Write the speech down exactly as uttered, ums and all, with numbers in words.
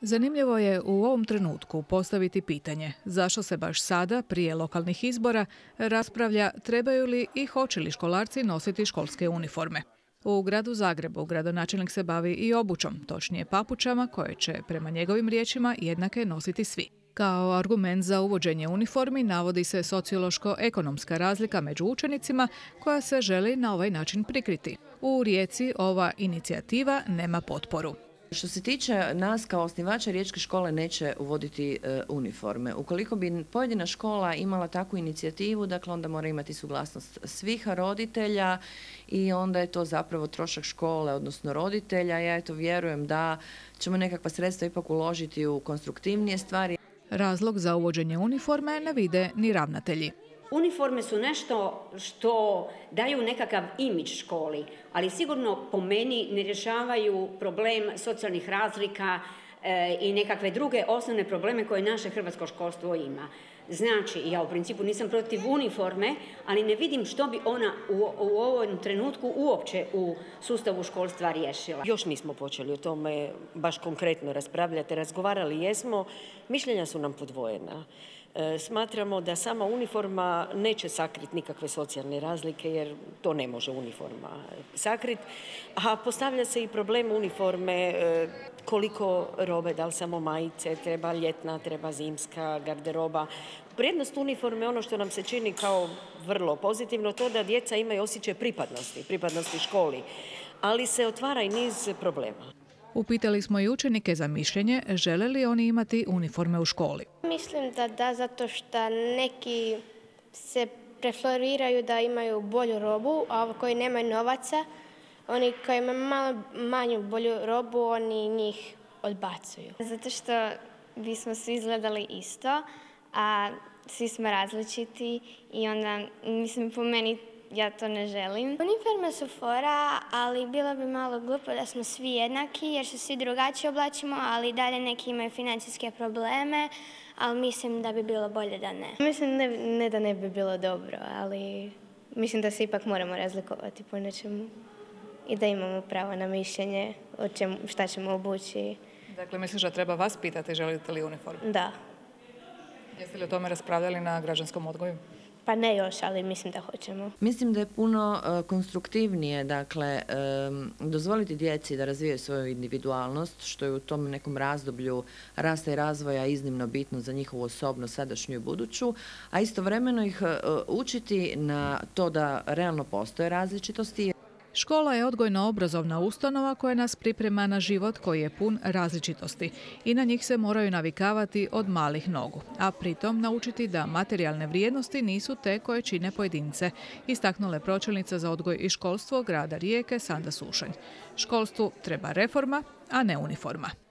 Zanimljivo je u ovom trenutku postaviti pitanje zašto se baš sada, prije lokalnih izbora, raspravlja trebaju li i hoće li školarci nositi školske uniforme. U gradu Zagrebu gradonačelnik se bavi i obućom, točnije papučama koje će, prema njegovim riječima, jednake nositi svi. Kao argument za uvođenje uniformi navodi se sociološko-ekonomska razlika među učenicima koja se želi na ovaj način prikriti. U Rijeci ova inicijativa nema potporu. Što se tiče nas kao osnivača, riječke škole neće uvoditi e, uniforme. Ukoliko bi pojedina škola imala takvu inicijativu, dakle onda mora imati suglasnost svih roditelja i onda je to zapravo trošak škole, odnosno roditelja. Ja eto vjerujem da ćemo nekakva sredstva ipak uložiti u konstruktivnije stvari. Razlog za uvođenje uniforme ne vide ni ravnatelji. Uniforme su nešto što daju nekakav imidž školi, ali sigurno po meni ne rješavaju problem socijalnih razlika e, i nekakve druge osnovne probleme koje naše hrvatsko školstvo ima. Znači, ja u principu nisam protiv uniforme, ali ne vidim što bi ona u, u ovom trenutku uopće u sustavu školstva riješila. Još nismo počeli o tome baš konkretno raspravljati, razgovarali jesmo, mišljenja su nam podvojena. E, smatramo da sama uniforma neće sakriti nikakve socijalne razlike jer to ne može uniforma sakriti, a postavlja se i problem uniforme e, koliko robe, da li samo majice, treba ljetna, treba zimska garderoba. Prednost uniforme, ono što nam se čini kao vrlo pozitivno, to da djeca imaju osjećaj pripadnosti, pripadnosti školi, ali se otvara i niz problema. Upitali smo i učenike za mišljenje, žele li oni imati uniforme u školi. Mislim da da, zato što neki se preferiraju da imaju bolju robu, a ovi koji nemaju novaca, oni koji imaju malo manju bolju robu, oni njih odbacuju. Zato što bismo svi izgledali isto, a svi smo različiti i onda, mislim, po meni ja to ne želim. Uniforme su fora, ali bilo bi malo glupo da smo svi jednaki jer se svi drugačije oblačimo, ali dalje neki imaju financijske probleme, ali mislim da bi bilo bolje da ne. Mislim ne, ne da ne bi bilo dobro, ali mislim da se ipak moramo razlikovati po nečemu i da imamo pravo na mišljenje o čemu, šta ćemo obući. Dakle, misliš da treba vas pitati želite li uniformu? Da. Jeste li o tome raspravljali na građanskom odgoju? Pa ne još, ali mislim da hoćemo. Mislim da je puno uh, konstruktivnije, dakle, um, dozvoliti djeci da razvijaju svoju individualnost, što je u tom nekom razdoblju rasta i razvoja iznimno bitno za njihovu osobnost, sadašnju i buduću, a istovremeno ih uh, učiti na to da realno postoje različitosti. Škola je odgojno-obrazovna ustanova koja nas priprema na život koji je pun različitosti i na njih se moraju navikavati od malih nogu, a pritom naučiti da materijalne vrijednosti nisu te koje čine pojedince, istaknula je pročelnica za odgoj i školstvo grada Rijeke Sanda Sušanj. Školstvu treba reforma, a ne uniforma.